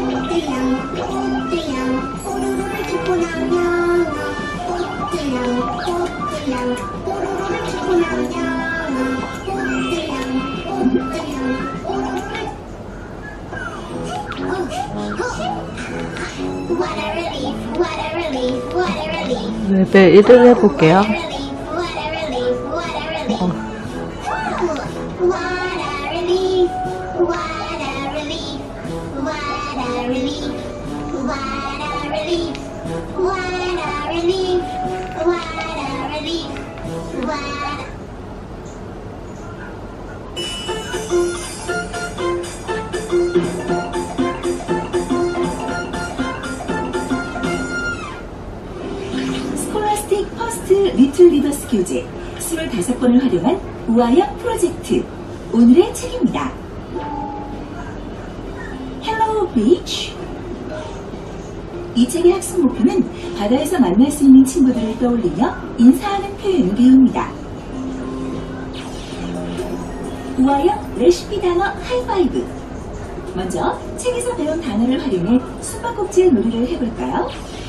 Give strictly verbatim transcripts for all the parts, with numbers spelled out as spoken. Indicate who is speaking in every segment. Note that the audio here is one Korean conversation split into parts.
Speaker 1: 오로로를 짚고 나오냐 꽃들랑 꽃들랑 오로로를 짚고 나오냐 꽃들랑 꽃들랑 오로로를 What a relief, what a relief, what a relief.
Speaker 2: 네, 일을 해볼게요.
Speaker 1: What a relief, what a relief.
Speaker 2: 어.
Speaker 1: What a relief, what a relief, what a relief, what a relief, what a relief, what a relief, what.
Speaker 3: 스콜라스틱 퍼스트 리틀 리더스 교재 스물다섯 번을 활용한 우아형 프로젝트 오늘의 책입니다. Hello Beach. 이 책의 학습 목표는 바다에서 만날 수 있는 친구들을 떠올리며 인사하는 표현을 배웁니다. 우아형 레시피 단어 하이파이브. 먼저 책에서 배운 단어를 활용해 숨바꼭질 놀이를 해볼까요?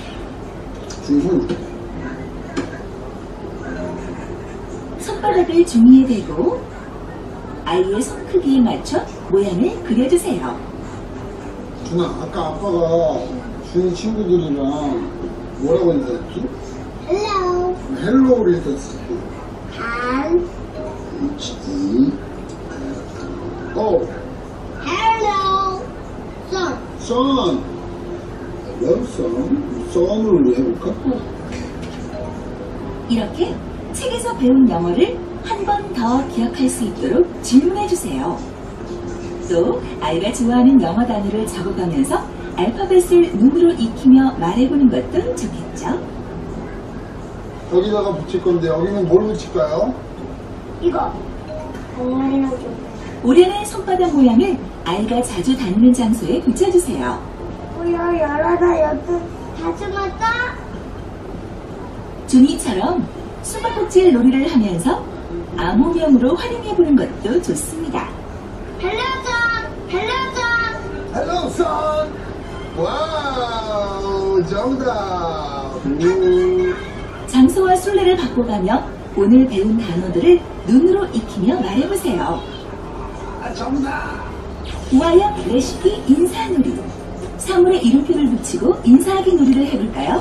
Speaker 3: 손바닥을 종이에 대고 아이의 손 크기에 맞춰 모양을 그려주세요.
Speaker 4: 준아, 아까 아빠가 준이 친구들이랑 뭐라고 인사했지?
Speaker 1: Hello.
Speaker 4: 헬로우를 했었지.
Speaker 1: Han.
Speaker 4: H E O.
Speaker 1: Hello. Son.
Speaker 4: Son. Hello, son. son으로 해볼까?
Speaker 3: 이렇게 책에서 배운 영어를 한 번 더 기억할 수 있도록 질문해주세요. 또 아이가 좋아하는 영어 단어를 적어가면서 알파벳을 눈으로 익히며 말해보는 것도 좋겠죠.
Speaker 4: 여기다가 붙일 건데 여기는 뭘 붙일까요?
Speaker 1: 이거. 동아리나 좀.
Speaker 3: 올해는 손바닥 모양을 아이가 자주 다니는 장소에 붙여주세요.
Speaker 1: 뭐야, 열하나, 여덟, 다섯 맞다?
Speaker 3: 준이처럼 숨바꼭질 놀이를 하면서 암호명으로 활용해보는 것도 좋습니다.
Speaker 1: 헬로선! 헬로선!
Speaker 4: Hello, son. 와우, 정답. 음.
Speaker 3: 장소와 순례를 바꿔가며 오늘 배운 단어들을 눈으로 익히며 말해보세요.
Speaker 4: 아, 정답.
Speaker 3: 우아형 레시피 인사놀이. 사물에 이름표를 붙이고 인사하기 놀이를 해볼까요?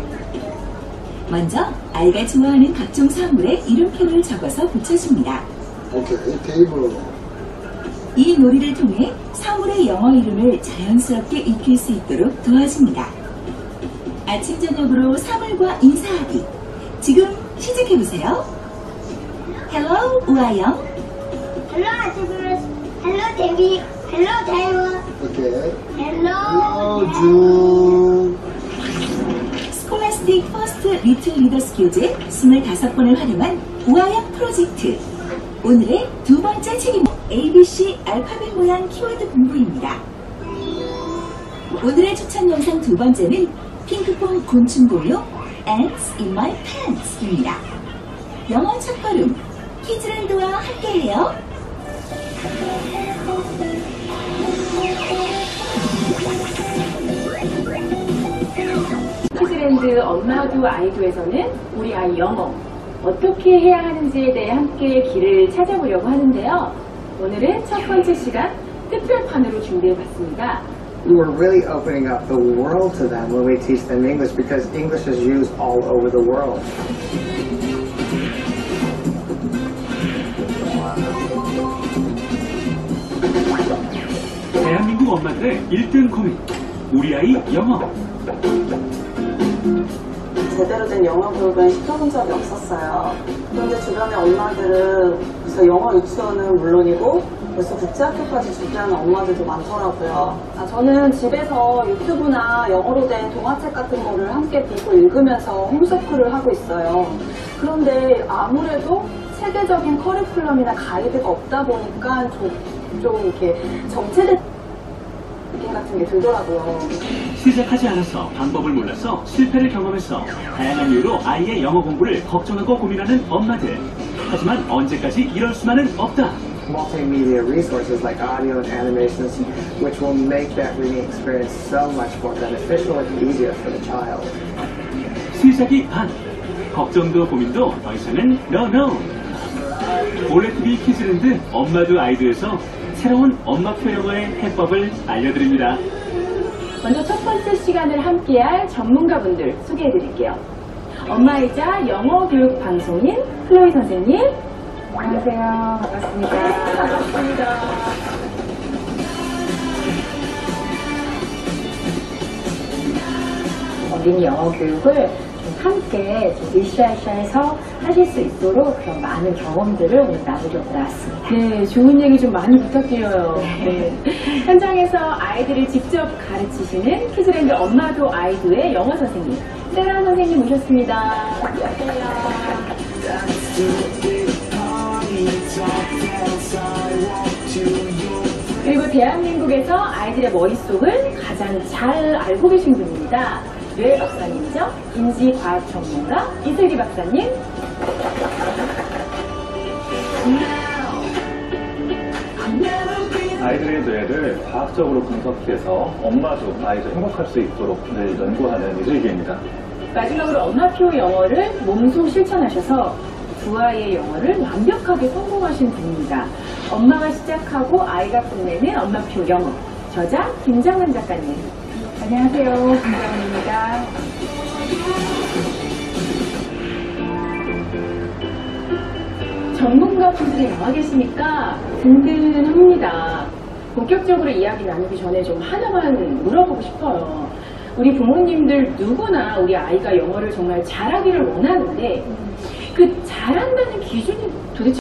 Speaker 3: 먼저 아이가 좋아하는 각종 사물에 이름표를 적어서 붙여줍니다.
Speaker 4: 오케이, 테이블.
Speaker 3: 이 놀이를 통해 사물의 영어 이름을 자연스럽게 익힐 수 있도록 도와줍니다. 아침 저녁으로 사물과 인사하기. 지금 시작해보세요. Hello 우아형.
Speaker 1: 헬로 아저씨, 헬로 데비, 헬로 다이원,
Speaker 4: 오케이.
Speaker 1: 헬로
Speaker 4: Hello, 준.
Speaker 3: 스콜라스틱 퍼스트 리틀 리더스 교재 스물다섯 번을 활용한 우아형 프로젝트. 오늘의 두 번째 책입니다. 에이비씨 알파벳 모양 키워드 공부입니다. 오늘의 추천 영상 두 번째는 핑크퐁 곤충고요 Ants in my pants입니다. 영어 첫걸음 키즈를 도와 함께해요.
Speaker 5: 키즈랜드 엄마도 아이도에서는 우리 아이 영어 어떻게 해야 하는지에 대해 함께 길을 찾아보려고 하는데요. 오늘은 첫 번째 시간 특별판으로 준비해봤습니다.
Speaker 6: We were really opening up the world to them when we teach them English because English is used all over the world.
Speaker 7: 대한민국 엄마들의 일 등 고민, 우리 아이 영어.
Speaker 8: 제대로 된 영어 교육은 시켜본 적이 없었어요. 그런데 주변의 엄마들은 그래서 영어 유치원은 물론이고 벌써 국제학교까지 준비하는 엄마들도 많더라고요.
Speaker 5: 아, 저는 집에서 유튜브나 영어로 된 동화책 같은 거를 함께 보고 읽으면서 홈스쿨을 하고 있어요. 그런데 아무래도 세계적인 커리큘럼이나 가이드가 없다 보니까 좀, 좀 이렇게 정체된 느낌 같은 게 들더라고요.
Speaker 7: 시작하지 않아서 방법을 몰라서 실패를 경험해서 다양한 이유로 아이의 영어 공부를 걱정하고 고민하는 엄마들. 하지만 언제까지 이럴 수만은 없다.
Speaker 6: Multimedia resources like audio and animations which will make that reading experience so much more beneficial and easier for the child.
Speaker 7: 시작이 반. 걱정도 고민도 더 이상은 no no. 올레티비 키즈랜드 엄마도 아이도에서 새로운 엄마표 영어의 해법을 알려드립니다.
Speaker 2: 먼저 첫 번째 시간을 함께할 전문가분들 소개해드릴게요. 엄마이자 영어 교육 방송인 클로이 선생님. 안녕하세요. 반갑습니다.
Speaker 5: 반갑습니다.
Speaker 2: 어린이 영어 교육을 함께 으쌰으쌰해서 하실 수 있도록 그런 많은 경험들을 오늘 나누려고 나왔습니다.
Speaker 5: 네, 좋은 얘기 좀 많이 부탁드려요.
Speaker 2: 네. 현장에서 아이들을 직접 가르치시는 키즈랜드 엄마도 아이도의 영어 선생님 세라 선생님 모셨습니다. 그리고 대한민국에서 아이들의 머릿속을 가장 잘 알고 계신 분입니다. 뇌 박사님이죠. 인지과학 전문가 이슬기 박사님.
Speaker 9: 아이들의 뇌를 과학적으로 분석해서 엄마도 아이도 행복할 수 있도록 늘 연구하는 이슬기입니다.
Speaker 2: 마지막으로 엄마표 영어를 몸소 실천하셔서 두 아이의 영어를 완벽하게 성공하신 분입니다. 엄마가 시작하고 아이가 끝내는 엄마표 영어. 저자 김정은 작가님. 안녕하세요. 김정은입니다. 전문가분들이 나와 계시니까 든든합니다. 본격적으로 이야기 나누기 전에 좀 하나만 물어보고 싶어요. 우리 부모님들 누구나 우리 아이가 영어를 정말 잘하기를 원하는데 그 잘한다는 기준이 도대체